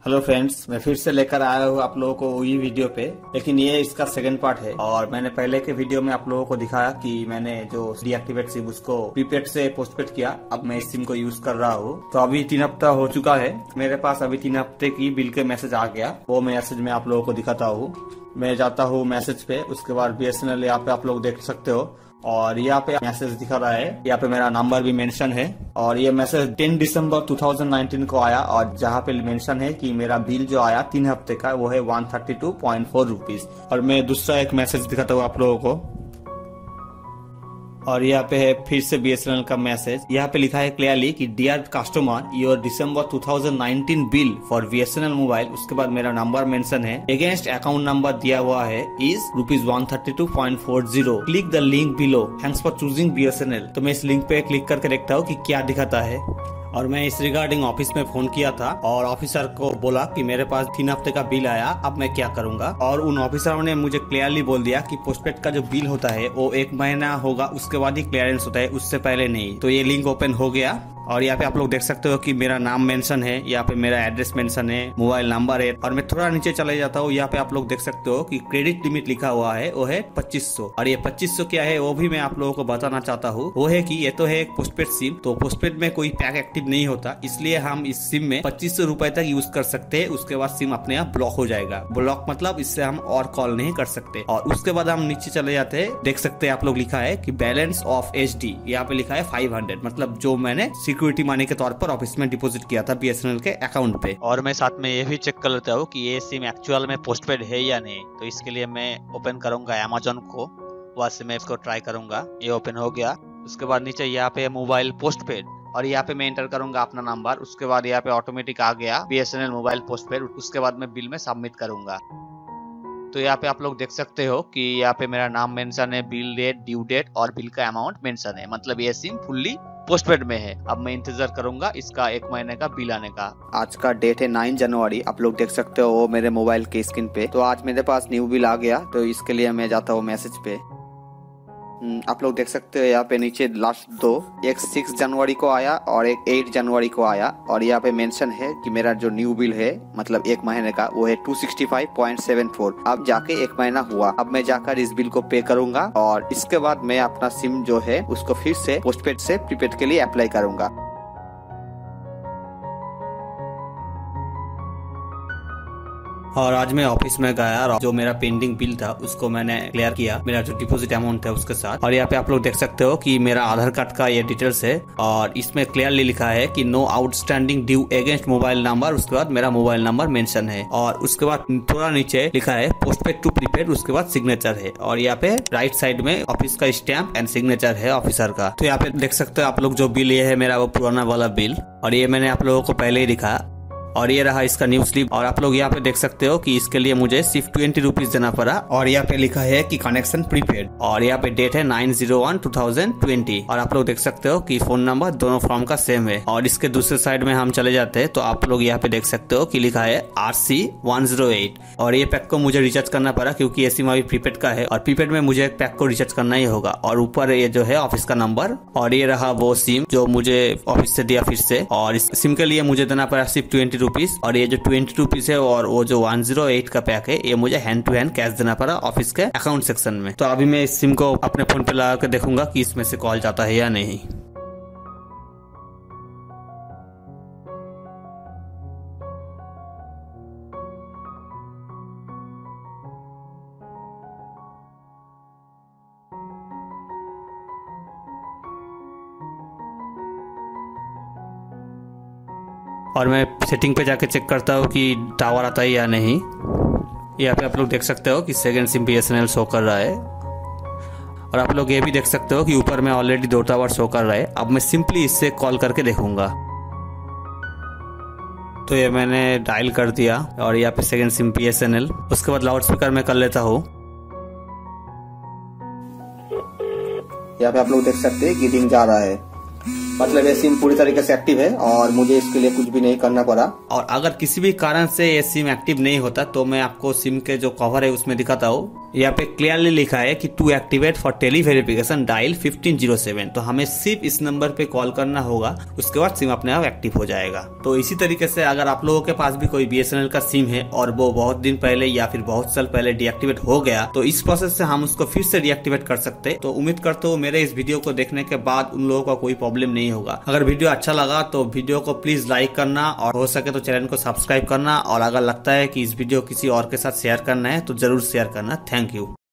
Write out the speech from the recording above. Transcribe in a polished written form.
Hello friends, मैं फिर से लेकर आया हूँ आप लोगों को वही वीडियो पे, लेकिन ये इसका सेकंड पार्ट है। और मैंने पहले के वीडियो में आप लोगों को दिखाया कि मैंने जो डीएक्टिवेट सिम उसको प्रीपेड से पोस्टपेड किया। अब मैं इस सिम को यूज कर रहा हूँ। तो अभी 3 हफ्ता हो चुका है, मेरे पास अभी 3 हफ्ते की बिल के मैसेज आ गया। वो मैसेज मैं आप लोगों को दिखाता हूँ। मैं जाता हूँ मैसेज पे, उसके बाद BSNL यहाँ पे आप लोग देख सकते हो और यहाँ पे मैसेज दिखा रहा है। यहाँ पे मेरा नंबर भी मेंशन है और ये मैसेज 10 दिसंबर 2019 को आया और जहाँ पे मेंशन है कि मेरा बिल जो आया 3 हफ्ते का वो है 132.4 रुपीज। और मैं दूसरा एक मैसेज दिखाता हूँ आप लोगों को। और यहाँ पे है फिर से BSNL का मैसेज। यहाँ पे लिखा है क्लियरली कि dear customer, your December 2019 bill for BSNL mobile. उसके बाद मेरा नंबर मेंशन है, अगेंस्ट अकाउंट नंबर दिया हुआ है is ₹132.40। Click the link below, thanks for choosing BSNL। तो मैं इस लिंक पे क्लिक करके देखता हूँ कि क्या दिखाता है। और मैं इस रिगार्डिंग ऑफिस में फोन किया था और ऑफिसर को बोला कि मेरे पास 3 हफ्ते का बिल आया, अब मैं क्या करूंगा। और उन ऑफिसरों ने मुझे क्लियरली बोल दिया कि पोस्टपेड का जो बिल होता है वो 1 महीना होगा, उसके बाद ही क्लियरेंस होता है, उससे पहले नहीं। तो ये लिंक ओपन हो गया और यहाँ पे आप लोग देख सकते हो कि मेरा नाम मेंशन है, यहाँ पे मेरा एड्रेस मेंशन है, मोबाइल नंबर है। और मैं थोड़ा नीचे चले जाता हूँ, यहाँ पे आप लोग देख सकते हो कि क्रेडिट लिमिट लिखा हुआ है, वो है 2500। और ये 2500 क्या है वो भी मैं आप लोगों को बताना चाहता हूँ। वो है कि ये तो है एक पोस्टपेड सिम, तो पोस्टपेड में कोई पैक एक्टिव नहीं होता, इसलिए हम इस सिम में 2500 रुपए तक यूज कर सकते हैं। उसके बाद सिम अपने आप ब्लॉक हो जाएगा। ब्लॉक मतलब इससे हम और कॉल नहीं कर सकते। और उसके बाद हम नीचे चले जाते हैं, देख सकते हैं आप लोग लिखा है कि बैलेंस ऑफ HD, यहाँ पे लिखा है 500, मतलब जो मैंने सिक्योरिटी मनी के तौर पर ऑफिस में डिपॉजिट किया था BSNL के अकाउंट पे। और मैं साथ में ये भी चेक कर लेता हूँ कि ये सिम एक्चुअल में पोस्टपेड है या नहीं। तो इसके लिए मैं ओपन करूंगा Amazon को, वहां से मैं इसको ट्राई करूंगा। ये ओपन हो गया। उसके बाद नीचे यहाँ पे मोबाइल पोस्टपेड और यहाँ पे मैं एंटर करूंगा अपना नंबर। उसके बाद यहाँ पे ऑटोमेटिक आ गया BSNL मोबाइल पोस्टपेड। उसके बाद मैं बिल में सबमिट करूंगा। तो यहाँ पे आप लोग देख सकते हो कि यहाँ पे मेरा नाम मेंशन है, बिल डेट, ड्यू डेट और बिल का अमाउंट मेंशन है, मतलब ये सिम फुल्ली पोस्टपेड में है। अब मैं इंतजार करूंगा इसका 1 महीने का बिल आने का। आज का डेट है 9 जनवरी, आप लोग देख सकते हो वो मेरे मोबाइल के स्क्रीन पे। तो आज मेरे पास न्यू बिल आ गया, तो इसके लिए मैं जाता हूँ मैसेज पे। आप लोग देख सकते हो यहाँ पे नीचे लास्ट 2, एक 6 जनवरी को आया और एक 8 जनवरी को आया। और यहाँ पे मेंशन है कि मेरा जो न्यू बिल है मतलब 1 महीने का वो है 265.74। अब जाके 1 महीना हुआ। अब मैं जाकर इस बिल को पे करूंगा और इसके बाद मैं अपना सिम जो है उसको फिर से पोस्टपेड से प्रीपेड के लिए अप्लाई करूंगा। और आज मैं ऑफिस में गया और जो मेरा पेंडिंग बिल था उसको मैंने क्लियर किया, मेरा जो डिपॉजिट अमाउंट है उसके साथ। और यहाँ पे आप लोग देख सकते हो कि मेरा आधार कार्ड का ये डिटेल्स है और इसमें क्लियरली लिखा है कि no outstanding due against mobile number. उसके बाद मेरा मोबाइल नंबर मेंशन है और उसके बाद थोड़ा नीचे लिखा है पोस्टपेड टू प्रीपेड। उसके बाद सिग्नेचर है और यहाँ पे राइट साइड में ऑफिस का स्टैम्प एंड सिग्नेचर है ऑफिसर का। तो यहाँ पे देख सकते हो आप लोग जो बिल ये है मेरा वो पुराना वाला बिल, और ये मैंने आप लोगों को पहले ही दिखा। और ये रहा इसका न्यू स्लिप। और आप लोग यहाँ पे देख सकते हो कि इसके लिए मुझे सिर्फ 20 रुपीज देना पड़ा। और यहाँ पे लिखा है कि कनेक्शन प्रीपेड और यहाँ पे डेट है 9/01/2020। और आप लोग देख सकते हो कि फोन नंबर दोनों फॉर्म का सेम है। और इसके दूसरे साइड में हम चले जाते हैं तो आप लोग यहाँ पे देख सकते हो कि लिखा है RC108। और ये पैक को मुझे रिचार्ज करना पड़ा क्योंकि ये सिम अभी प्रीपेड का है और प्रीपेड में मुझे एक पैक को रिचार्ज करना ही होगा। और ऊपर ये जो है ऑफिस का नंबर। और ये रहा वो सिम जो मुझे ऑफिस से दिया फिर से। और इस सिम के लिए मुझे देना पड़ा सिर्फ 20 रुपीज। और ये जो 20 रुपीज है और वो जो 108 का पैक है ये मुझे हैंड टू हैंड कैश देना पड़ा ऑफिस के अकाउंट सेक्शन में। तो अभी मैं इस सिम को अपने फोन पे लगा कर देखूंगा कि इसमें से कॉल जाता है या नहीं। और मैं सेटिंग पे जाके चेक करता हूँ कि टावर आता है या नहीं। यहाँ पे आप लोग देख सकते हो कि सेकंड सिम BSNL शो कर रहा है। और आप लोग ये भी देख सकते हो कि ऊपर में ऑलरेडी 2 टावर शो कर रहा है। अब मैं सिंपली इससे कॉल करके देखूंगा। तो ये मैंने डायल कर दिया और यहाँ पे सेकंड सिम BSNL। उसके बाद लाउड स्पीकर में कर लेता हूँ। यहाँ पे आप लोग देख सकते हैं कि रिंग जा रहा है, मतलब ये सिम पूरी तरीके से एक्टिव है और मुझे इसके लिए कुछ भी नहीं करना पड़ा। और अगर किसी भी कारण से ये सिम एक्टिव नहीं होता तो मैं आपको सिम के जो कवर है उसमें दिखाता हूँ। यहाँ पे क्लियरली लिखा है कि to activate for tele verification dial 1507। तो हमें सिर्फ इस नंबर पे कॉल करना होगा, उसके बाद सिम अपने आप एक्टिव हो जाएगा। तो इसी तरीके से अगर आप लोगों के पास भी कोई BSNL का सिम है और वो बहुत दिन पहले या फिर बहुत साल पहले डीएक्टिवेट हो गया, तो इस प्रोसेस से हम उसको फिर से डीएक्टिवेट कर सकते। तो उम्मीद करते हो मेरे इस वीडियो को देखने के बाद उन लोगों का कोई प्रॉब्लम नहीं होगा। अगर वीडियो अच्छा लगा तो वीडियो को प्लीज लाइक करना और हो सके तो चैनल को सब्सक्राइब करना, और अगर लगता है कि इस वीडियो किसी और के साथ शेयर करना है तो जरूर शेयर करना। Thank you.